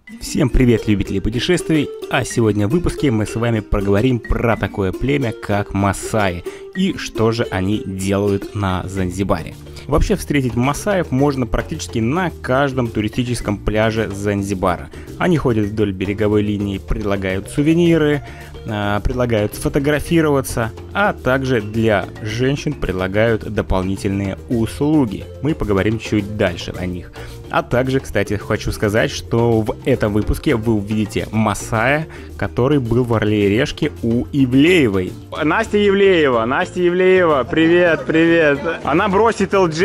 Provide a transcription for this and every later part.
Всем привет, любители путешествий, а сегодня в выпуске мы с вами проговорим про такое племя, как масаи, и что же они делают на Занзибаре. Вообще встретить масаев можно практически на каждом туристическом пляже Занзибара. Они ходят вдоль береговой линии, предлагают сувениры, предлагают сфотографироваться, а также для женщин предлагают дополнительные услуги. Мы поговорим чуть дальше о них. А также, кстати, хочу сказать, что в этом выпуске вы увидите масая, который был в Орле и Решке у Ивлеевой. Настя Ивлеева, привет, привет. Она бросит ЛД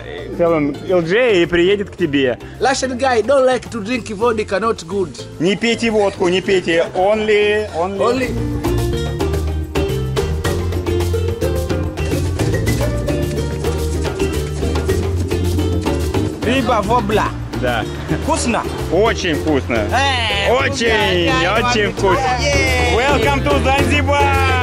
и приедет к тебе. Russian guy don't like to drink vodka, not good. Не пейте водку, не пейте, only. Рыба вобла. Да. Вкусно? Очень вкусно. Очень вкусно. Welcome to Занзибар!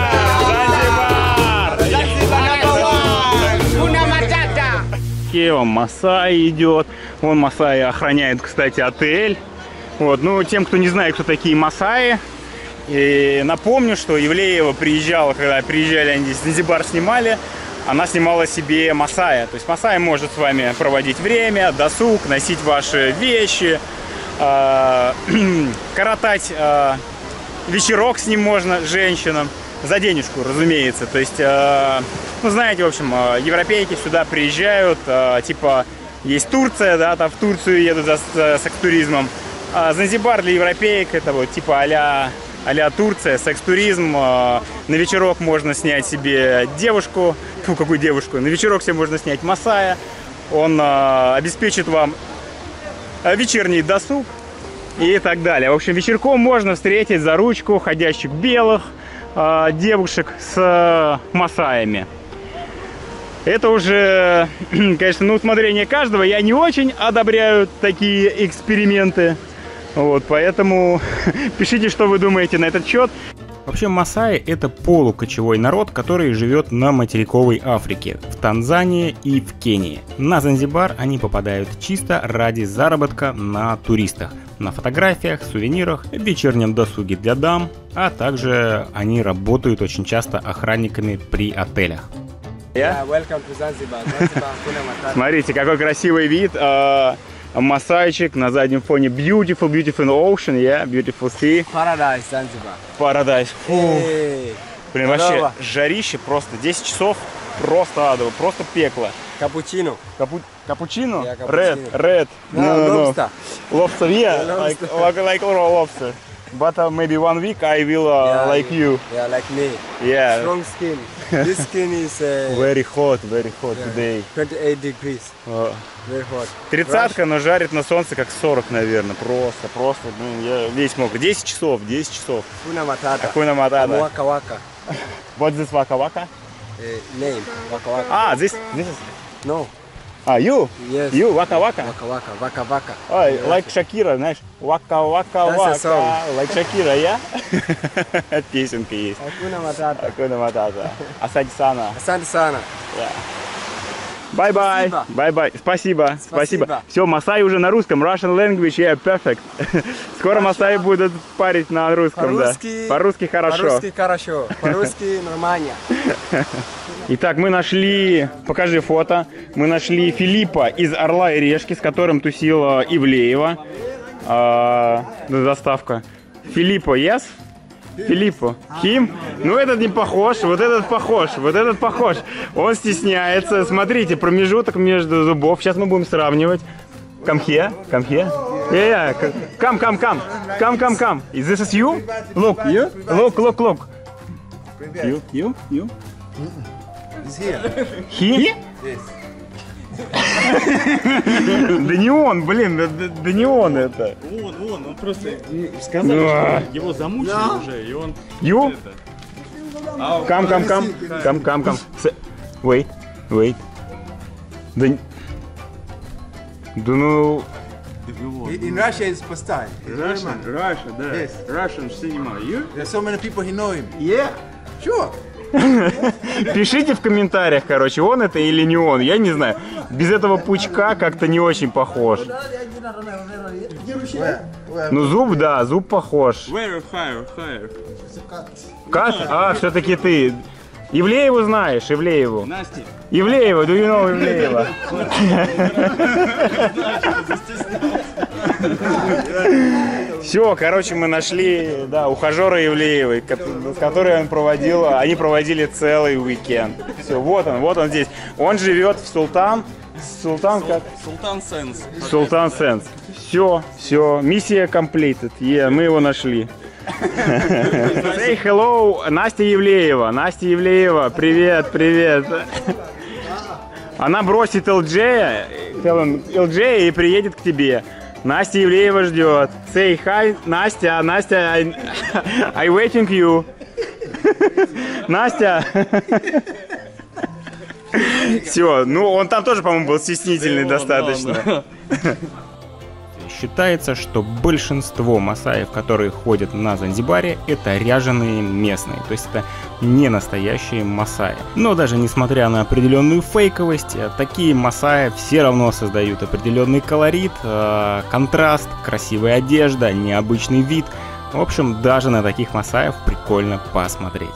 Вон масай идет. Вон масаи охраняет, кстати, отель. Вот. Ну, тем, кто не знает, кто такие масаи, и напомню, что Ивлеева приезжала, когда приезжали они здесь, Занзибар снимали, она снимала себе масая. То есть масай может с вами проводить время, досуг, носить ваши вещи, коротать вечерок с ним можно, женщинам, за денежку, разумеется. То есть, ну, знаете, в общем, европейки сюда приезжают, типа, есть Турция, да, там в Турцию едут за секс-туризмом. А Занзибар для европеек это вот типа а-ля Турция, секс-туризм. На вечерок можно снять себе девушку. Фу, какую девушку? На вечерок себе можно снять масая. Он обеспечит вам вечерний досуг и так далее. В общем, вечерком можно встретить за ручку ходящих белых девушек с масаями. Это уже, конечно, на усмотрение каждого. Я не очень одобряю такие эксперименты. Вот, поэтому пишите, что вы думаете на этот счет. Вообще, масаи — это полукочевой народ, который живет на материковой Африке, в Танзании и в Кении. На Занзибар они попадают чисто ради заработка на туристах, на фотографиях, сувенирах, вечернем досуге для дам, а также они работают очень часто охранниками при отелях. Welcome to Zanzibar. Смотрите, какой красивый вид. Масайчик на заднем фоне. Beautiful ocean, yeah, beautiful sea. Paradise, Zanzibar. Paradise. Hey. Блин, вообще жарище просто 10 часов, просто адово, просто пекло. Капучино. Капучино? Yeah, cappuccino. Red. No. Lobster, yeah, like lobster. But maybe 1 week I will like you. Yeah, like me. Yeah. Strong skin. This skin is very hot today. 28 degrees. Very hot. 30-ка, но жарит на солнце как 40, наверное. Просто, блин, я весь мокрый. 10 часов. Hakuna matata. Hakuna matata. Waka waka. What's this waka waka? Name. Waka waka. Ah, this is... No. Ah, you? Yes. You, waka waka? Waka waka. Oh, like Shakira, знаешь? Waka waka waka. Like Shakira, yeah? Песенка есть. Hakuna matata. Hakuna matata. Асанте сана. Asante sana. Bye-bye. Спасибо. Все, масаи уже на русском. Russian language, yeah, perfect. Скоро масаи будут парить на русском, да. По-русски хорошо. По-русски нормально. Итак, мы нашли, покажи фото, мы нашли Филиппа из Орла и Решки, с которым тусила Ивлеева. Заставка. Филиппо, yes? Филиппо. Хим? Ну этот не похож, вот этот похож. Он стесняется. Смотрите, промежуток между зубов. Сейчас мы будем сравнивать. Come here. Yeah. Come. This is you? Look. Look. You? He's here. He? Yes. Да не он, блин, да не он это. Он просто сказал, что его замучили уже, и он... You? Come. Wait. Да ну... In Russia, it's Pastai. Russia, да. Yes. Russian cinema. You? There's so many people who know him. Yeah. Sure. Пишите в комментариях, короче, он это или не он, я не знаю. Без этого пучка как-то не очень похож. Ну, зуб, да, зуб похож. Where higher? Кат? А, все-таки ты. Ивлееву знаешь, Ивлееву. Настя. Ивлеева, do you know Ивлеева? Все, короче, мы нашли, да, ухажера Ивлеевой, с которой они проводили целый уикенд. Все, вот он здесь. Он живет в Султан как? Султан Сенс. Султан Сенс. Все, миссия completed. Мы его нашли. Say hello, Настя Ивлеева. Настя Ивлеева, привет. Она бросит LJ и приедет к тебе. Настя Ивлеева ждет. Say hi, Настя, I waiting you. Настя. Все, ну он там тоже, по-моему, был стеснительный достаточно. Считается, что большинство масаев, которые ходят на Занзибаре, это ряженые местные, то есть это не настоящие масаи. Но даже несмотря на определенную фейковость, такие масаи все равно создают определенный колорит, контраст, красивая одежда, необычный вид. В общем, даже на таких масаев прикольно посмотреть.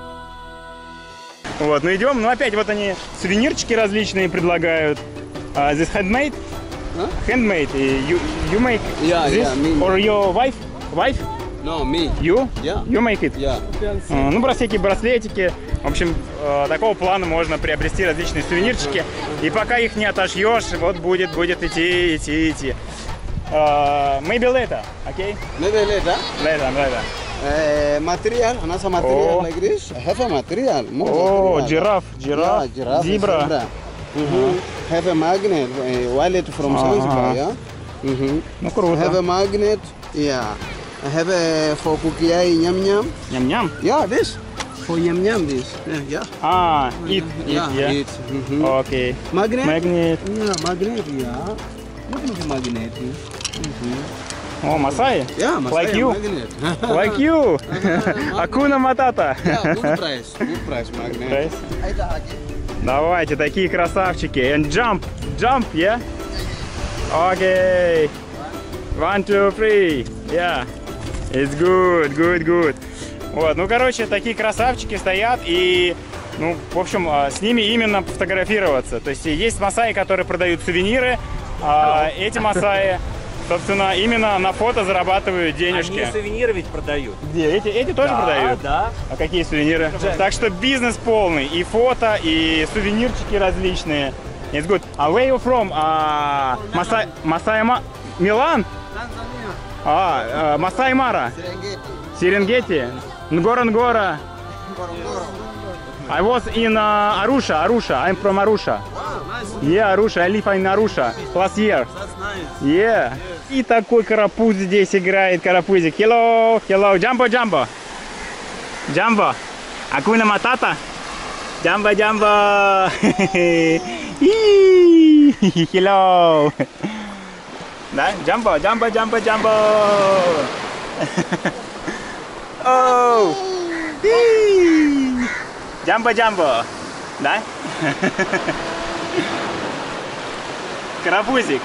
Вот, ну идем, ну опять вот они сувенирчики различные предлагают. This handmade? Huh? Handmade. You make this? Me. Or your wife? Wife? No, me. You? Yeah. You make it? Yeah. Ну, всякие браслетики. В общем, такого плана можно приобрести различные сувенирчики. И пока их не отошьешь, вот будет идти. Maybe later, okay? Maybe later. Later. Material, another material like this. I have a material. Oh, giraffe, Yeah, giraffe, zebra. Have a magnet, wallet from Zanzibar, yeah? Ну, круто. Have a magnet, yeah. I have a for cookie yum. Ням-ням. Yeah, this. For yum, this. Yeah. Eat, yeah. Eat. Okay. Magnet? Magnet. Yeah, magnet, yeah. Look at the magnet. Oh, Masai? Yeah, Like you? Magnet. Like you. Акуна Матата. Yeah, good price, magnet. Давайте, такие красавчики. And jump, yeah? Okay. 1, 2, 3. Yeah. It's good. Вот, ну, короче, такие красавчики стоят и, ну, в общем, с ними именно фотографироваться. То есть есть масаи, которые продают сувениры, а эти масаи, собственно, именно на фото зарабатывают денежки. Они сувениры ведь продают. Где? Эти тоже продают? Да. А какие сувениры? Так что бизнес полный. И фото, и сувенирчики различные. It's good. Where you from? Милан? Масай Мара? Серенгети? Нгора? I was in Arusha. I'm from Arusha. Yeah, Arusha. I live in Arusha last year. Yeah. И такой карапуз здесь играет, карапузик. Hello. Jumbo. Акуна Матата. Jumbo. Hello. Да? Jumbo. Oh. Jumbo. Да? Карапузик.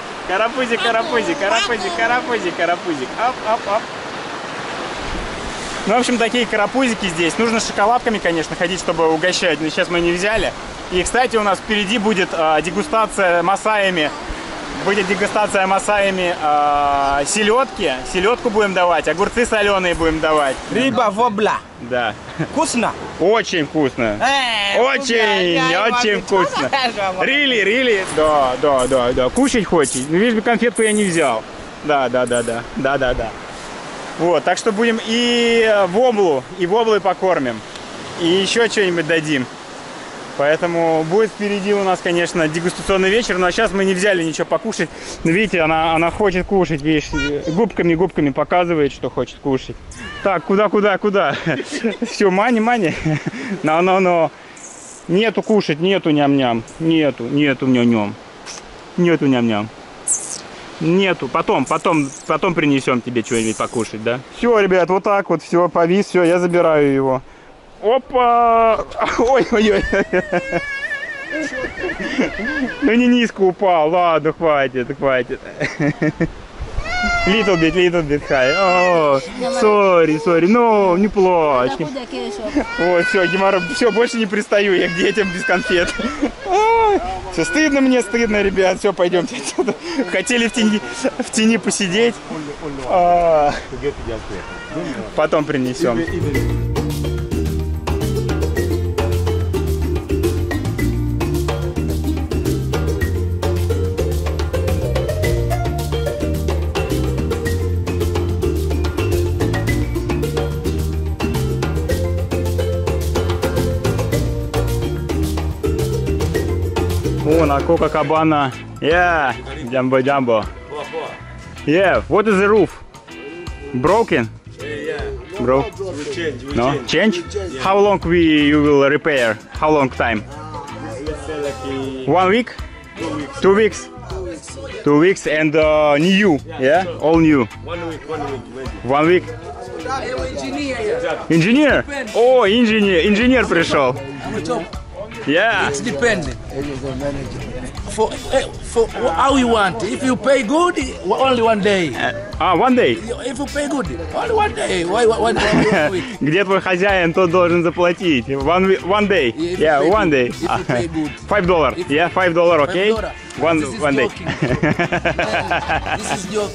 Оп. Ну, в общем, такие карапузики здесь. Нужно шоколадками, конечно, ходить, чтобы угощать. Но сейчас мы не взяли. И, кстати, у нас впереди будет дегустация масаями. Селедки. Селедку будем давать. Огурцы соленые будем давать. Риба вобла. Да. Вкусно. Очень вкусно. Очень вкусно. Really? Да. Кушать хочешь? Ну, видишь, конфетку я не взял. Да. Вот, так что будем и воблы покормим. И еще что-нибудь дадим. Поэтому будет впереди у нас, конечно, дегустационный вечер. Но сейчас мы не взяли ничего покушать. Но видите, она хочет кушать, видишь, губками показывает, что хочет кушать. Так, куда? Все, мани. Но. Нету кушать, нету ням-ням. Нету ням-ням. Нету. Потом принесем тебе что-нибудь покушать, да? Все, ребят, вот так вот, все, повис, все, я забираю его. Опа! Ой-ой-ой. Ну не низко упал, ладно, хватит. Little bit high. О, sorry, no, не плачь. Ой, все, геморрой, все, больше не пристаю я к детям без конфет. Все, стыдно, ребят, все, пойдемте отсюда. Хотели в тени посидеть. Потом принесем. Oh, na Copacabana. Yeah, Jumbo. Yeah, what is the roof? Broken? Yeah. Bro? We change. Change? How long you will repair? How long time? Let's say like 1 week? 2 weeks? 2 weeks and new, yeah? All new. 1 week. 1 week? Engineer? О, инженер пришел. Yeah. It's dependent. For how you want. If you pay good, only 1 day. 1 day. If you pay good, only 1 day. Why 1 week? Где твой хозяин, тот должен заплатить. One day. Yeah, 1 day. If you pay good. $5. Yeah, $5, okay? One day. This is joke.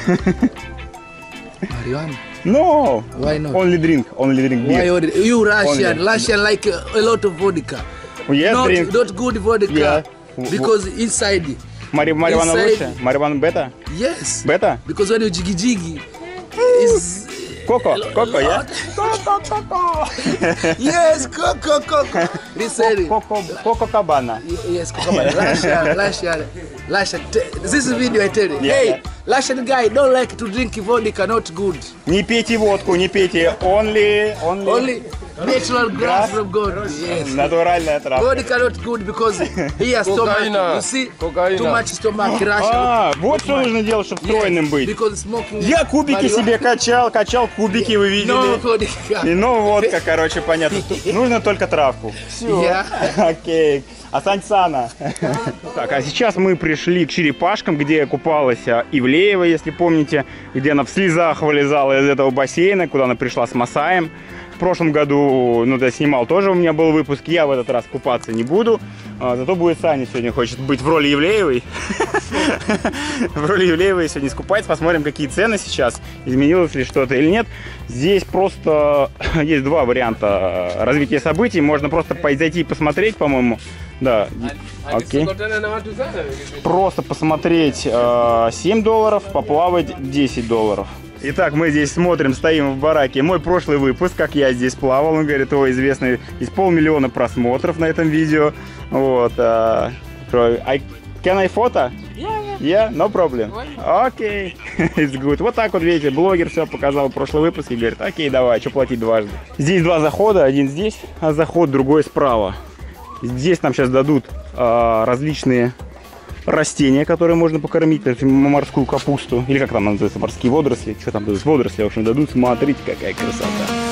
Marijuana. No. Why not? Only drink Why beer. you Russian? Only. Russian like a lot of vodka. Yes, drink. Not good vodka. Yeah. Because inside. Марихуана Inside- лучше? Марихуана бета? Yes. Бета? Because when you jiggy is. Коко, yeah? Yes, coco. Listen. Коко Кабана. Yes, come on. Russian. This video I tell you. Yeah, Hey, yeah. Russian guy don't like to drink vodka, not good. Не пейте водку, не пейте. Only Only natural grass from God. Yes. натуральная травка. Vodka not good because here stomach. You see, too much stomach. Russian. Вот что нужно делать, чтобы стройным быть. Because smoking. Я кубики себе качал кубики, вы No видели. vodka. И ну водка, короче, понятно. Нужно только травку. Все. Yeah. Окей. Асаньсана. Так, а сейчас мы пришли к черепашкам, где купалась Ивлеева, если помните, где она в слезах вылезала из этого бассейна, куда она пришла с Масаем. В прошлом году, я снимал тоже, у меня был выпуск, я в этот раз купаться не буду. Зато будет Саня сегодня, хочет быть в роли Ивлеевой. В роли Ивлеевой сегодня искупается. Посмотрим, какие цены сейчас, изменилось ли что-то или нет. Здесь просто есть два варианта развития событий. Можно просто зайти и посмотреть, по-моему. Да, окей. Просто посмотреть $7, поплавать $10. Итак, мы здесь смотрим, стоим в бараке. Мой прошлый выпуск, как я здесь плавал, он говорит, известный, есть 500 000 просмотров на этом видео. Вот. Can I photo? Yeah, no problem. Окей, it's good. Вот так вот, видите, блогер все показал в прошлый выпуск и говорит, окей, давай, что платить дважды. Здесь два захода, один здесь, а заход другой справа. Здесь нам сейчас дадут различные растения, которые можно покормить, морскую капусту, или как там называется, морские водоросли, что там дадут, водоросли, в общем, дадут, смотрите, какая красота.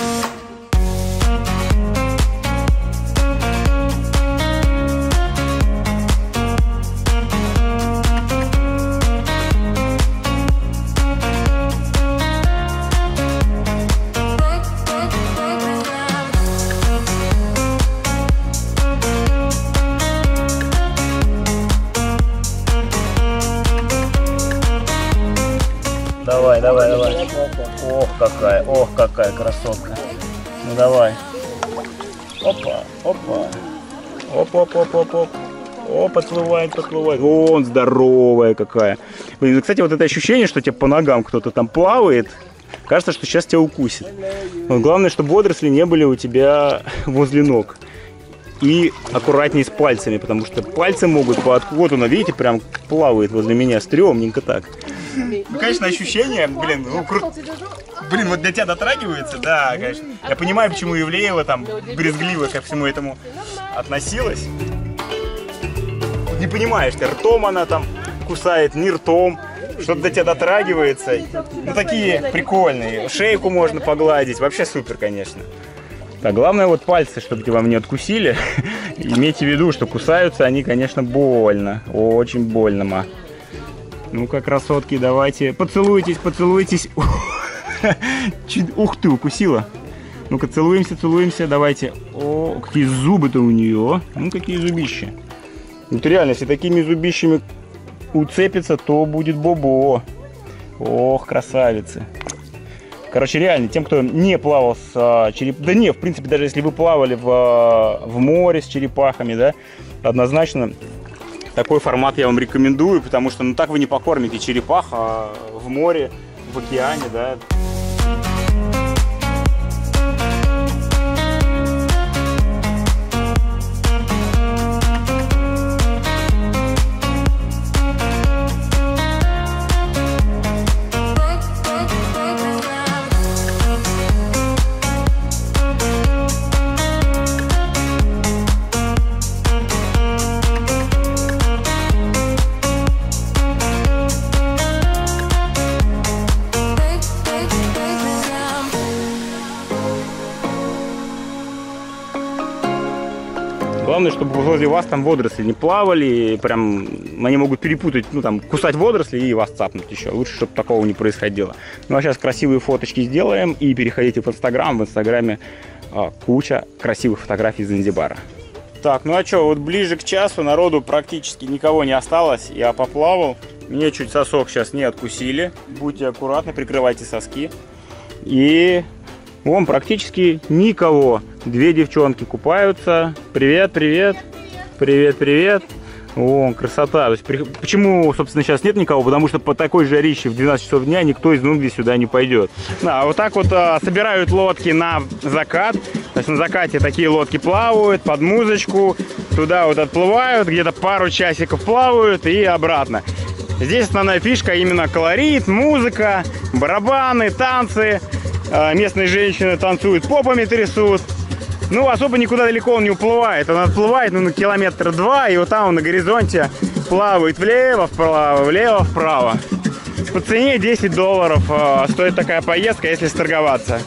Давай. Ох, какая красотка. Ну давай. Опа. О, подплывает. Вон, здоровая какая. Блин, кстати, вот это ощущение, что тебе по ногам кто-то там плавает, кажется, что сейчас тебя укусит. Но главное, чтобы водоросли не были у тебя возле ног. И аккуратнее с пальцами, потому что пальцы могут... Вот она, видите, прям плавает возле меня, стрёмненько так. Ну, конечно, ощущение, блин, вот для тебя дотрагивается, да, конечно. Я понимаю, почему Ивлеева там брезгливо ко всему этому относилась. Не понимаешь, ты ртом она там кусает, не ртом, что-то до тебя дотрагивается. Ну, такие прикольные. Шейку можно погладить, вообще супер, конечно. Так, главное вот пальцы, чтобы вам не откусили. Имейте в виду, что кусаются они, конечно, больно. Очень больно, ма. Ну-ка, красотки, давайте. Поцелуйтесь, поцелуйтесь. Ух ты, укусила. Ну-ка, целуемся, целуемся, давайте. О, какие зубы-то у нее. Ну, какие зубища. Вот реально, если такими зубищами уцепится, то будет бобо. Ох, красавицы. Короче, реально, тем, кто не плавал с черепахами, да не, в принципе, даже если вы плавали в море с черепахами, да, однозначно такой формат я вам рекомендую, потому что, ну, так вы не покормите черепах в море, в океане, да. Главное, чтобы возле вас там водоросли не плавали, прям они могут перепутать, ну там, кусать водоросли и вас цапнуть еще. Лучше, чтобы такого не происходило. Ну а сейчас красивые фоточки сделаем и переходите в Инстаграм. В Инстаграме куча красивых фотографий из Занзибара. Так, ну а что, вот ближе к часу народу практически никого не осталось. Я поплавал, мне чуть сосок сейчас не откусили. Будьте аккуратны, прикрывайте соски. И вон практически никого. Две девчонки купаются. Привет, привет. Привет, привет. О, красота. То есть, почему, собственно, сейчас нет никого? Потому что по такой жарище в 12 часов дня никто из Нунги сюда не пойдет. Да, вот так вот собирают лодки на закат. То есть на закате такие лодки плавают под музычку. Туда вот отплывают, где-то пару часиков плавают и обратно. Здесь основная фишка именно колорит, музыка, барабаны, танцы. Местные женщины танцуют, попами трясут. Ну, особо никуда далеко он не уплывает. Он отплывает, ну, на километр два, и вот там он на горизонте плавает влево-вправо, влево-вправо. По цене $10 стоит такая поездка, если сторговаться.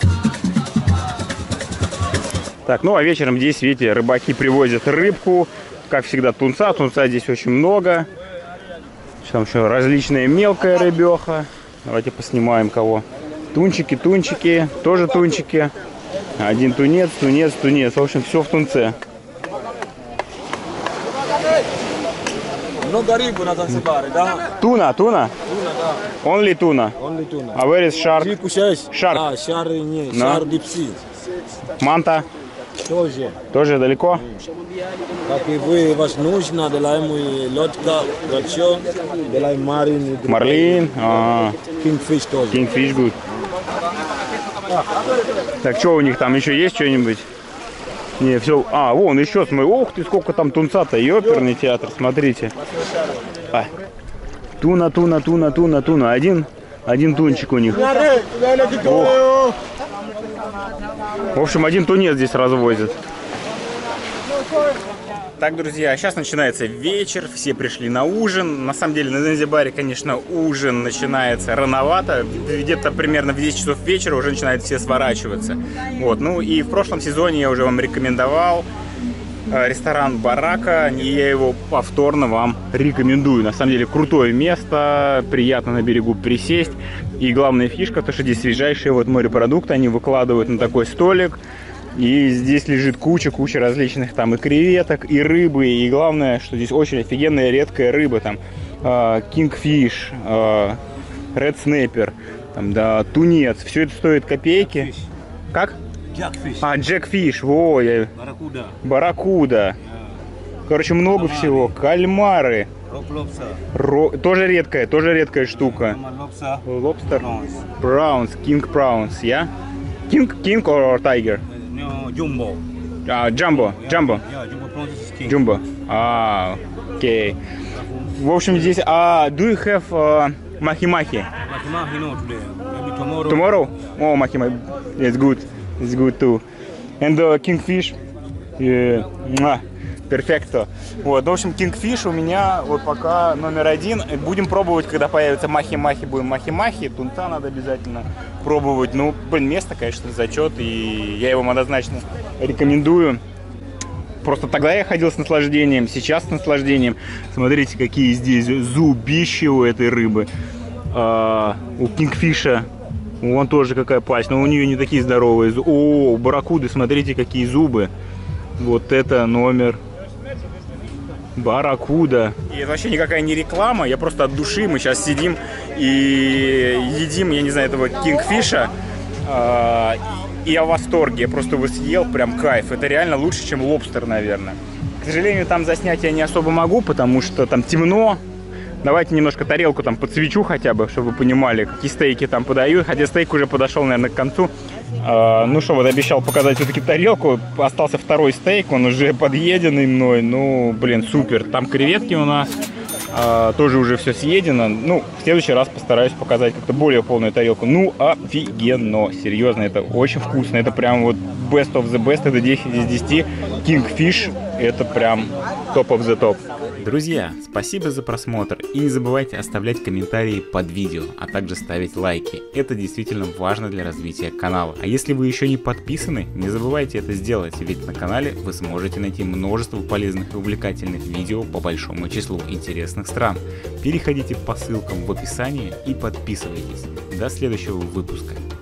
Так, ну, а вечером здесь, видите, рыбаки привозят рыбку. Как всегда, тунца. Тунца здесь очень много. Там еще различная мелкая рыбеха. Давайте поснимаем кого. Тунчики, тунчики, тоже тунчики. Один тунец, тунец, тунец. В общем, все в тунце. Много рыбы на Занзибаре, да? Туна, туна? Туна, да. Only tuna. Only tuna. А where is shark? Ты кушаешь? Shark. А, шар не, No. шар дипси. Манта? Тоже. Тоже далеко? Как и вы, вас нужно, делаем и лодка, рачо, делаем марин. Марлин? Кингфиш тоже. Kingfish good. Так, что у них там еще есть что-нибудь? Не, все. А, вон еще, смотри. Ух ты, сколько там тунца-то. Ёперный театр, смотрите. Туна, туна, туна, туна, туна. Один тунчик у них. Ох. В общем, один тунец здесь развозят. Так, друзья, сейчас начинается вечер, все пришли на ужин. На самом деле, на Занзибаре, конечно, ужин начинается рановато. Где-то примерно в 10 часов вечера уже начинают все сворачиваться. Вот, ну и в прошлом сезоне я уже вам рекомендовал ресторан Барака. И я его повторно вам рекомендую. На самом деле, крутое место, приятно на берегу присесть. И главная фишка, то что здесь свежайшие вот морепродукты, они выкладывают на такой столик. И здесь лежит куча различных там и креветок, и рыбы, и главное, что здесь очень офигенная редкая рыба, там Kingfish, Red Snapper, там, да, тунец, все это стоит копейки. Как? Jackfish. А, Jackfish, во, я... Барракуда. Барракуда. Короче, много всего. Кальмары. Тоже редкая штука. Лобстер. Праунс, King Prawns, я? King or Tiger? Jumbo. Jumbo. Yeah, jumbo prawns is king. Jumbo. Окей. В общем, здесь... do you have mahi-mahi? Mahi-mahi, no, today. Maybe tomorrow. Tomorrow? Oh, mahi-mahi. It's good. It's good too. And kingfish? Yeah. перфекто. Вот, в общем, Kingfish у меня вот пока номер 1. Будем пробовать, когда появится махи-махи, будем махи-махи. Тунца надо обязательно пробовать. Ну, блин, место, конечно, зачет, и я его однозначно рекомендую. Просто тогда я ходил с наслаждением, сейчас с наслаждением. Смотрите, какие здесь зубища у этой рыбы. У Кингфиша вон тоже какая пасть, но у нее не такие здоровые. О, у барракуды, смотрите, какие зубы. Вот это номер барракуда. И это вообще никакая не реклама, я просто от души. Мы сейчас сидим и едим, я не знаю, этого Кингфиша. И я в восторге, я просто его съел, прям кайф. Это реально лучше, чем лобстер, наверное. К сожалению, там заснять я не особо могу, потому что там темно. Давайте немножко тарелку там подсвечу хотя бы, чтобы вы понимали, какие стейки там подают. Хотя стейк уже подошел, наверное, к концу. Ну что, вот обещал показать все-таки тарелку. Остался второй стейк, он уже подъеденный мной. Ну, блин, супер. Там креветки у нас. Тоже уже все съедено. Ну, в следующий раз постараюсь показать как-то более полную тарелку. Ну, офигенно. Серьезно, это очень вкусно. Это прям вот best of the best. Это 10 из 10. Kingfish. Это прям top of the top. Друзья, спасибо за просмотр и не забывайте оставлять комментарии под видео, а также ставить лайки. Это действительно важно для развития канала. А если вы еще не подписаны, не забывайте это сделать, ведь на канале вы сможете найти множество полезных и увлекательных видео по большому числу интересных стран. Переходите по ссылкам в описании и подписывайтесь. До следующего выпуска.